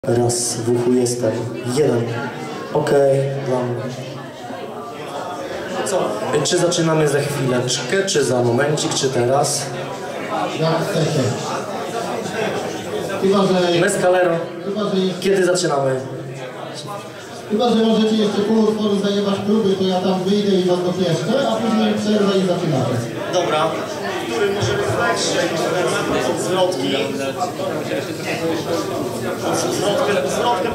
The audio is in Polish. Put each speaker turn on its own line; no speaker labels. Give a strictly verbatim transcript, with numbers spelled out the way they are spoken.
Raz, w uchu jestem. Jeden. Okej, mam. Co? Czy zaczynamy za chwileczkę, czy za momencik, czy teraz?
Jak chcecie. Chyba, że...
Mescalero.
Chyba, że jeszcze...
Kiedy zaczynamy?
Chyba, że możecie jeszcze pół utworu zajebać próby, to ja tam wyjdę i was dopieszczę, a później przerwę i zaczynacie.
Dobra. Który możemy znać od zwrotki. Zwrotkę, zwrotkę